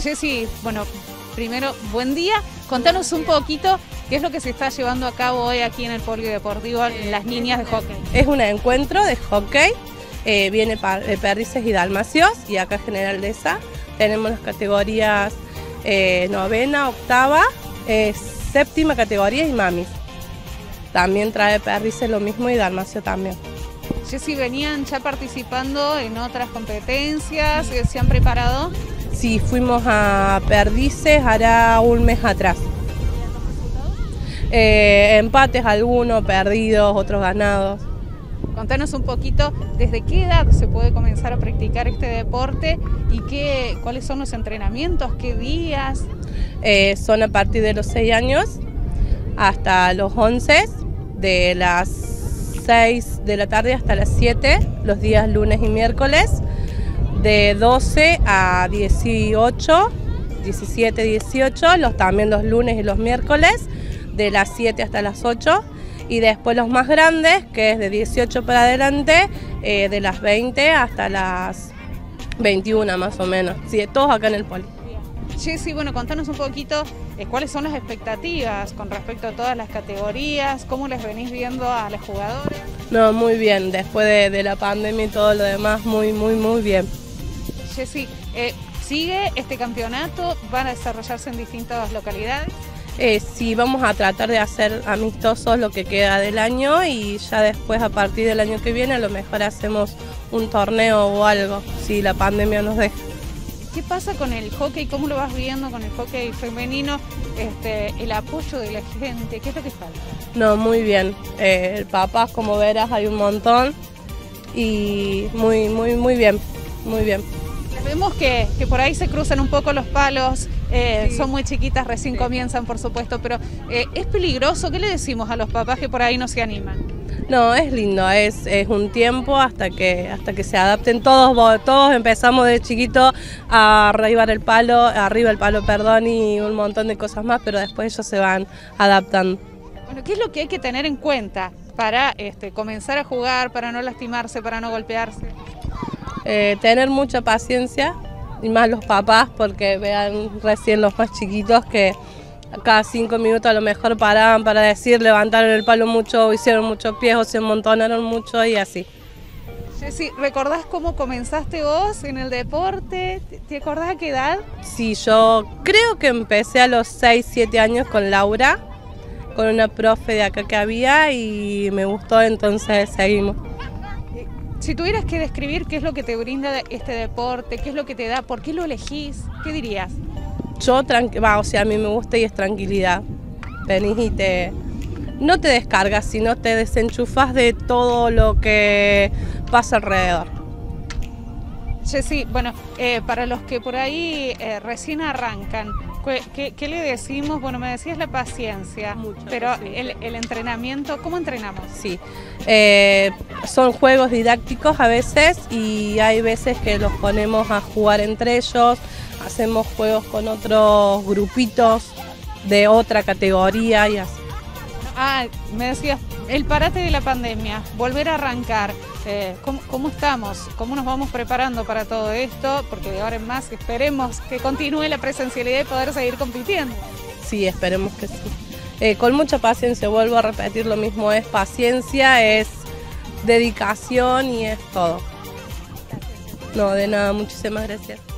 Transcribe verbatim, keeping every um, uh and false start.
Jessy, bueno, primero, buen día. Contanos un poquito qué es lo que se está llevando a cabo hoy aquí en el Polideportivo en las niñas de hockey. Es un encuentro de hockey, eh, viene de Perdices y Dalmacios, y acá General Dehesa tenemos las categorías eh, novena, octava, eh, séptima categoría y mamis. También trae Perdices lo mismo y Dalmacio también. Jessy, ¿venían ya participando en otras competencias? ¿Se han preparado? Sí, fuimos a Perdices hará un mes atrás. Eh, empates algunos, perdidos, otros ganados. Contanos un poquito, ¿desde qué edad se puede comenzar a practicar este deporte y qué, cuáles son los entrenamientos, qué días? Eh, son a partir de los seis años hasta los once, de las seis de la tarde hasta las siete, los días lunes y miércoles, de doce a dieciocho, diecisiete, dieciocho, los, también los lunes y los miércoles, de las siete hasta las ocho, y después los más grandes, que es de dieciocho para adelante, eh, de las veinte hasta las veintiuna más o menos, sí, todos acá en el Poli. Jessy, bueno, contanos un poquito eh, cuáles son las expectativas con respecto a todas las categorías, cómo les venís viendo a los jugadores. No, muy bien, después de, de la pandemia y todo lo demás, muy, muy, muy bien. Jessy, eh, ¿sigue este campeonato? ¿Van a desarrollarse en distintas localidades? Eh, sí, vamos a tratar de hacer amistosos lo que queda del año y ya después, a partir del año que viene, a lo mejor hacemos un torneo o algo, si la pandemia nos deja. ¿Qué pasa con el hockey? ¿Cómo lo vas viendo con el hockey femenino? Este, el apoyo de la gente, ¿qué es lo que falta? No, muy bien. Eh, papás, como verás, hay un montón y muy, muy, muy bien, muy bien. Vemos que, que por ahí se cruzan un poco los palos, eh, sí. Son muy chiquitas, recién sí. Comienzan, por supuesto, pero eh, ¿es peligroso? ¿Qué le decimos a los papás que por ahí no se animan? No, es lindo, es, es un tiempo hasta que hasta que se adapten todos, todos empezamos de chiquito a arribar el palo, arriba el palo, perdón, y un montón de cosas más, pero después ellos se van adaptando. Bueno, ¿qué es lo que hay que tener en cuenta para este, comenzar a jugar, para no lastimarse, para no golpearse? Eh, tener mucha paciencia, y más los papás, porque vean recién los más chiquitos que cada cinco minutos a lo mejor paraban para decir, levantaron el palo mucho, hicieron muchos pies o se amontonaron mucho y así. Jessy, ¿recordás cómo comenzaste vos en el deporte? ¿Te acordás a qué edad? Sí, yo creo que empecé a los seis, siete años con Laura, con una profe de acá que había y me gustó, entonces seguimos. Si tuvieras que describir qué es lo que te brinda este deporte, qué es lo que te da, por qué lo elegís, ¿qué dirías? Yo, va, o sea, a mí me gusta y es tranquilidad. Venís y te, no te descargas, sino te desenchufas de todo lo que pasa alrededor. Jessy, bueno, eh, para los que por ahí eh, recién arrancan, ¿qué, ¿qué le decimos? Bueno, me decías la paciencia, Mucha pero paciencia. El, el entrenamiento, ¿cómo entrenamos? Sí, eh, son juegos didácticos a veces y hay veces que los ponemos a jugar entre ellos, hacemos juegos con otros grupitos de otra categoría y así. Ah, me decías, el parate de la pandemia, volver a arrancar, eh, ¿cómo, ¿cómo estamos? ¿Cómo nos vamos preparando para todo esto? Porque de ahora en más esperemos que continúe la presencialidad y poder seguir compitiendo. Sí, esperemos que sí. Eh, con mucha paciencia, vuelvo a repetir lo mismo, es paciencia, es dedicación y es todo. No, de nada, muchísimas gracias.